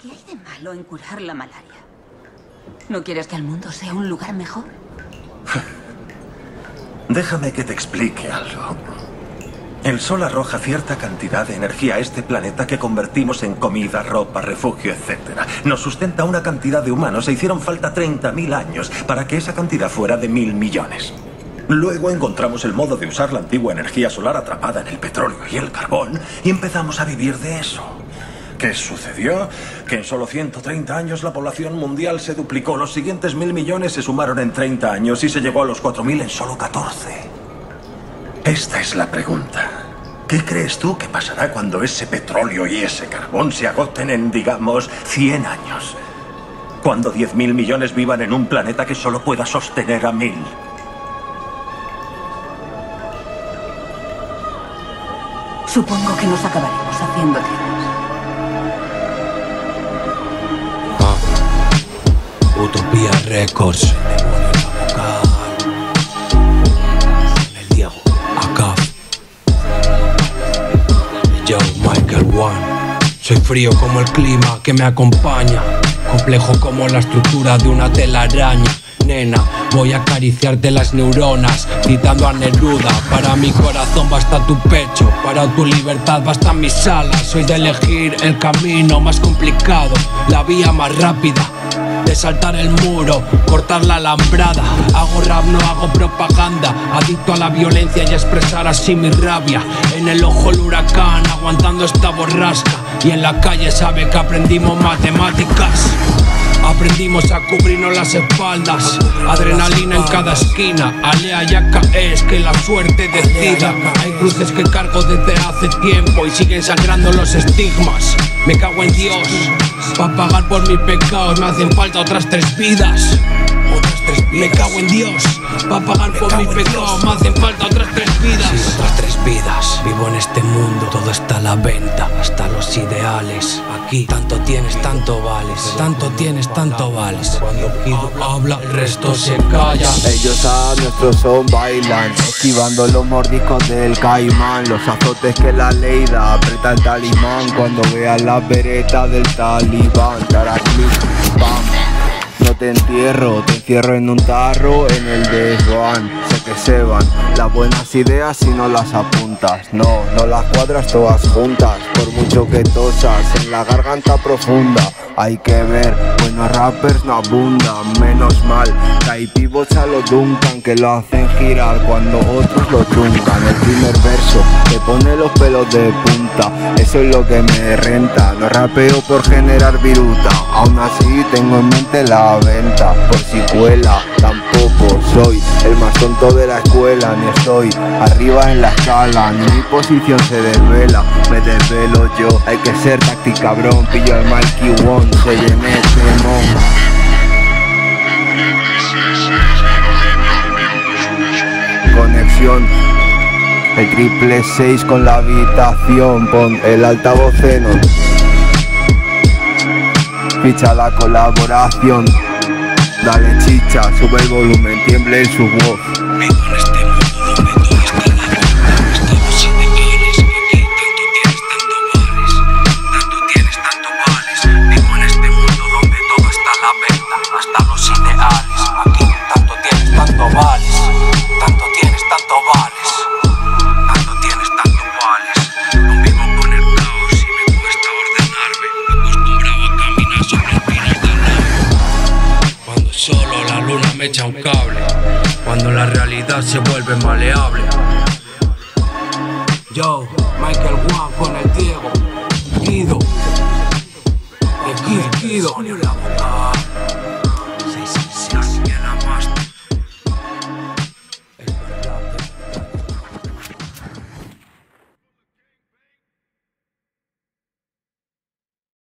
¿Qué hay de malo en curar la malaria? ¿No quieres que el mundo sea un lugar mejor? Déjame que te explique algo. El Sol arroja cierta cantidad de energía a este planeta que convertimos en comida, ropa, refugio, etc. Nos sustenta una cantidad de humanos e hicieron falta 30.000 años para que esa cantidad fuera de 1.000 millones. Luego encontramos el modo de usar la antigua energía solar atrapada en el petróleo y el carbón y empezamos a vivir de eso. ¿Qué sucedió? Que en solo 130 años la población mundial se duplicó. Los siguientes 1.000 millones se sumaron en 30 años y se llegó a los 4.000 en solo 14. Esta es la pregunta. ¿Qué crees tú que pasará cuando ese petróleo y ese carbón se agoten en, digamos, 100 años? Cuando 10.000 millones vivan en un planeta que solo pueda sostener a 1.000. Supongo que nos acabaremos haciendo tierras. Utopía Records. El Diego. Acá. Yo, Michael One. Soy frío como el clima que me acompaña, complejo como la estructura de una telaraña. Nena, voy a acariciarte las neuronas, citando a Neruda. Para mi corazón basta tu pecho, para tu libertad bastan mis alas. Soy de elegir el camino más complicado, la vía más rápida, de saltar el muro, cortar la alambrada. Hago rap, no hago propaganda, adicto a la violencia y a expresar así mi rabia. En el ojo el huracán, aguantando esta borrasca, y en la calle sabe que aprendimos matemáticas. Aprendimos a cubrirnos las espaldas, adrenalina en cada esquina. Alea ya caes, que la suerte decida. Hay cruces que cargo desde hace tiempo y siguen sangrando los estigmas. Me cago en Dios, pa' pagar por mis pecados me hacen falta otras 3 vidas. Me cago en Dios, pa' pagar por mis pecados me hacen falta otras 3 vidas. Sí, otras 3 vidas. Vivo en este mundo, todo está a la venta, hasta los ideales. Aquí tanto tienes, tanto vales, tanto tienes, tanto vales. Cuando pido habla, el resto se calla. Ellos a nuestro son bailan, esquivando los mordiscos del caimán, los azotes que la ley da, aprieta el talimán cuando veas la vereta del talibán. Taraclic, pam. No te entierro, te encierro en un tarro en el desván. Sé que se van las buenas ideas si no las apuntas. No las cuadras todas juntas, por mucho que tosas en la garganta profunda. Hay que ver, buenos rappers no abundan, menos mal que hay pibos a lo Duncan que lo hacen girar cuando otros lo truncan. El primer verso te pone los pelos de punta, eso es lo que me renta. No rapeo por generar viruta, aún así tengo en mente la venta. Por si cuela, tampoco soy el más tonto de la escuela, ni estoy arriba en la escala, ni mi posición se desvela, me desvelo yo. Hay que ser táctil cabrón, pillo el Mikey One, se llené este mon. Conexión, el 666 con la habitación, pon el altavoz Xenon, ficha la colaboración, dale chicha, sube el volumen, tiemble el subwoof. Vivo en este mundo donde todo está a la venta, hasta los ideales. Aquí tanto tienes, tanto vales. Tanto tienes, tanto vales. Tanto tienes, tanto vales. No vivo con el caos y me cuesta ordenarme. Acostumbrado a caminar sobre espinas de lava. Cuando solo la luna me echa un cable, cuando la realidad se vuelve maleable. Yo, Michael One con el Diego, Guido, el Guido.